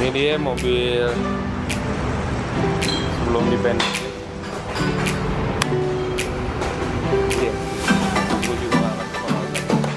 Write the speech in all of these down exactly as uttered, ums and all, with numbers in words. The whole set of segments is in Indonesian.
Ini dia mobil sebelum dipendek. Iya, gue juga nggak ngerti kalau ada.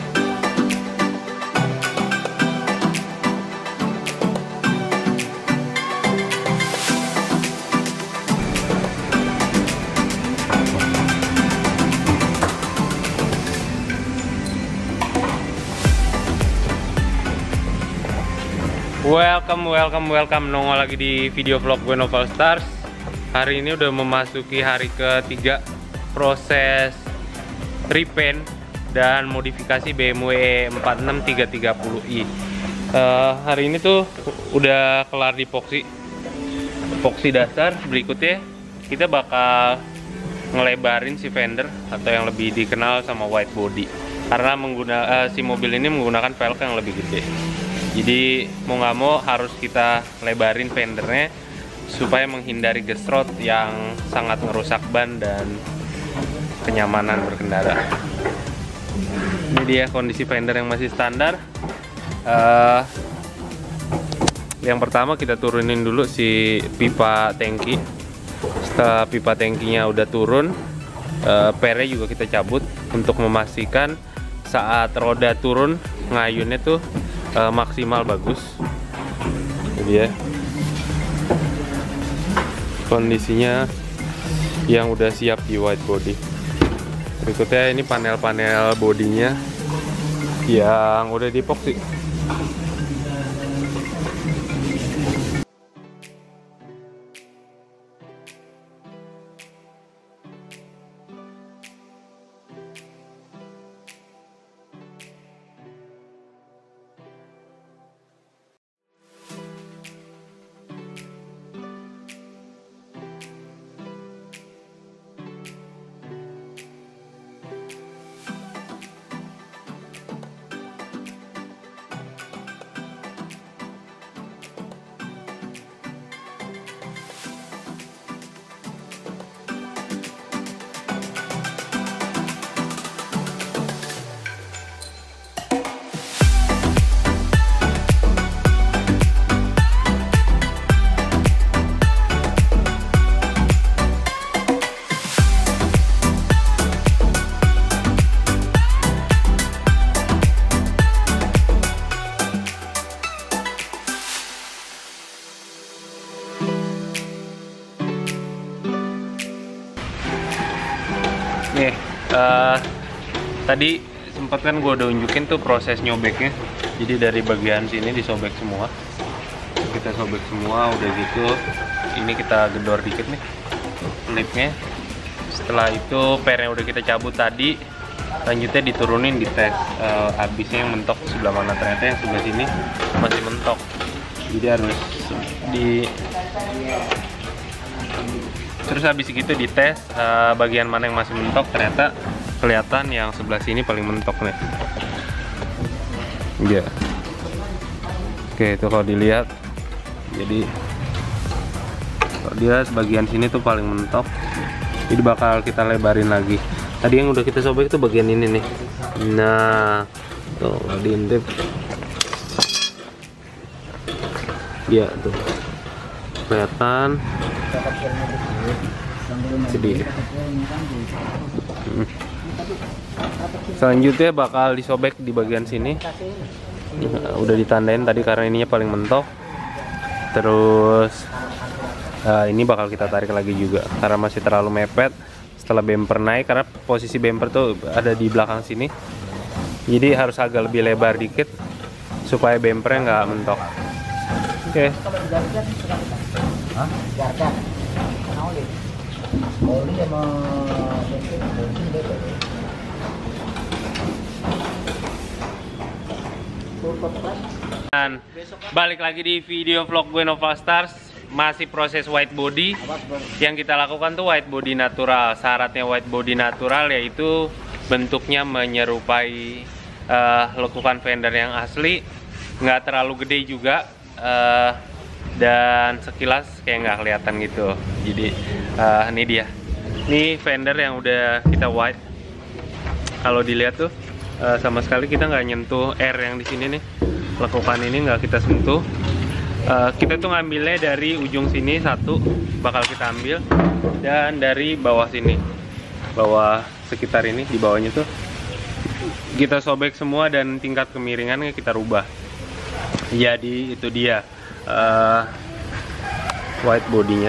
Welcome, welcome, welcome. Nongol lagi di video vlog gue Noval Stars. Hari ini udah memasuki hari ketiga proses repaint dan modifikasi B M W empat enam tiga tiga nol i. uh, Hari ini tuh udah kelar di epoxy epoxy dasar. Berikutnya kita bakal ngelebarin si fender atau yang lebih dikenal sama white body, karena mengguna, uh, si mobil ini menggunakan velg yang lebih gede. Jadi mau nggak mau harus kita lebarin fendernya supaya menghindari gesrot yang sangat merusak ban dan kenyamanan berkendara. Ini dia kondisi fender yang masih standar. Uh, yang pertama kita turunin dulu si pipa tangki. Setelah pipa tangkinya udah turun, uh, pernya juga kita cabut untuk memastikan saat roda turun ngayunnya tuh Uh, maksimal bagus. Ini dia kondisinya yang udah siap di white body. Berikutnya ini panel-panel bodinya yang udah di epoxy. Nih, uh, tadi sempat kan gue udah unjukin tuh proses nyobeknya. Jadi dari bagian sini disobek semua. Kita sobek semua, udah gitu. Ini kita gedor dikit nih klipnya. Setelah itu pernya udah kita cabut tadi. Lanjutnya diturunin di tes. Uh, habisnya yang mentok sebelah mana, ternyata yang sebelah sini masih mentok. Jadi harus di Terus habis gitu dites uh, bagian mana yang masih mentok. Ternyata kelihatan yang sebelah sini paling mentok nih. Iya. Yeah. Oke, itu kalau dilihat. Jadi kalau dilihat bagian sini tuh paling mentok. Jadi bakal kita lebarin lagi. Tadi yang udah kita sobek itu bagian ini nih. Nah, tuh diintip. Iya tuh. Kelihatan. Sedih. Hmm. Selanjutnya bakal disobek di bagian sini. Nah, udah ditandain tadi karena ininya paling mentok. Terus uh, ini bakal kita tarik lagi juga karena masih terlalu mepet. Setelah bumper naik, karena posisi bumper tuh ada di belakang sini, jadi harus agak lebih lebar dikit supaya bumpernya nggak mentok. Oke. Okay. Dan balik lagi di video vlog gue Noval Stars. Masih proses white body. Yang kita lakukan tuh white body natural. Syaratnya white body natural yaitu bentuknya menyerupai uh, lekukan fender yang asli, nggak terlalu gede juga, uh, dan sekilas kayak nggak kelihatan gitu. Jadi uh, ini dia, ini fender yang udah kita white. Kalau dilihat tuh uh, sama sekali kita nggak nyentuh air yang di sini nih, lekukan ini nggak kita sentuh. Uh, kita tuh ngambilnya dari ujung sini satu bakal kita ambil, dan dari bawah sini, bawah sekitar ini di bawahnya tuh kita sobek semua dan tingkat kemiringannya kita rubah. Jadi itu dia uh, white bodinya.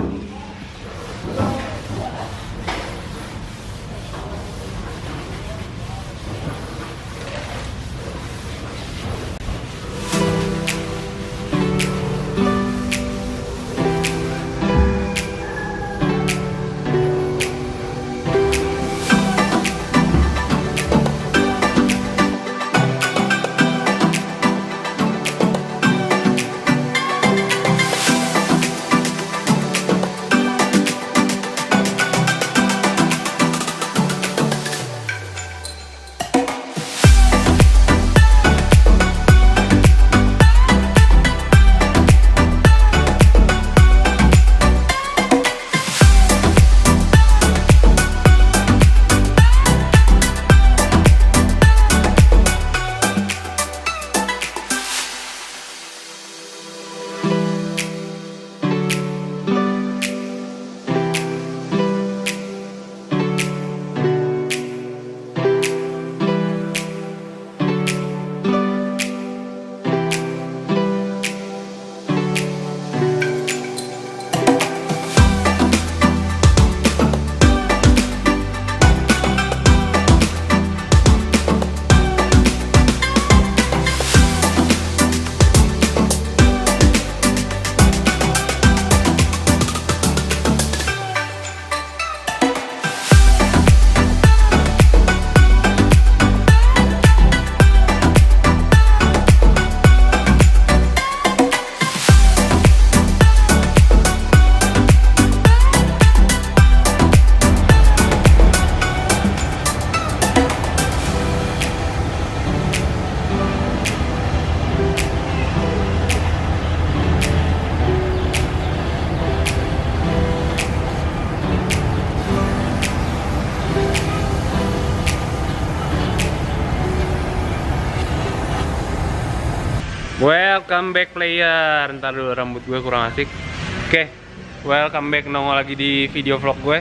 Welcome back player. Ntar dulu, rambut gue kurang asik. Oke, okay. Welcome back, nongol lagi di video vlog gue.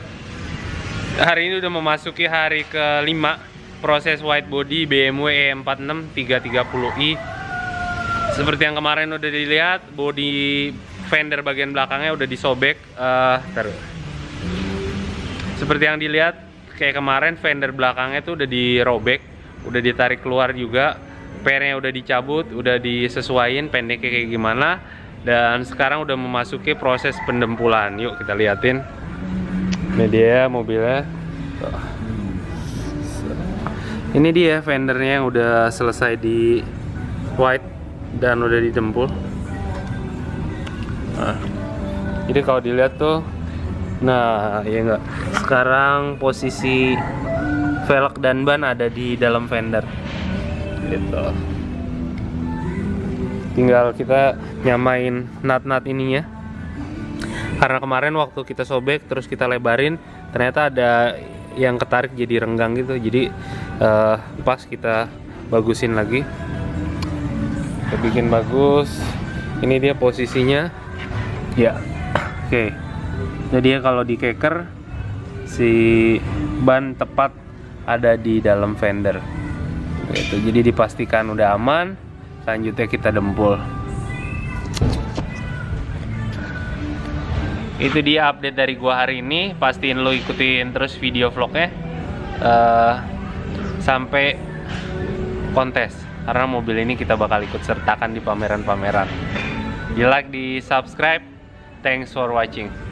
Hari ini udah memasuki hari kelima proses white body B M W E empat enam tiga tiga nol i. Seperti yang kemarin udah dilihat, body fender bagian belakangnya udah disobek. uh, Seperti yang dilihat kayak kemarin, fender belakangnya tuh udah dirobek, udah ditarik keluar juga. Pernya udah dicabut, udah disesuaiin pendeknya kayak gimana. Dan sekarang udah memasuki proses pendempulan. Yuk kita liatin. Ini dia mobilnya. Ini dia fendernya yang udah selesai di white dan udah didempul. Nah, jadi kalau dilihat tuh, nah ya enggak, sekarang posisi velg dan ban ada di dalam fender gitu. Tinggal kita nyamain nut-nut ininya, karena kemarin waktu kita sobek terus kita lebarin, ternyata ada yang ketarik jadi renggang gitu. Jadi uh, pas kita bagusin lagi, kita bikin bagus. Ini dia posisinya ya. Oke, okay. Jadi kalau di keker si ban tepat ada di dalam fender gitu. Jadi dipastikan udah aman. Selanjutnya kita dempul. Itu dia update dari gua hari ini. Pastiin lo ikutin terus video vlognya uh, sampai kontes, karena mobil ini kita bakal ikut sertakan di pameran-pameran. Di like, di subscribe. Thanks for watching.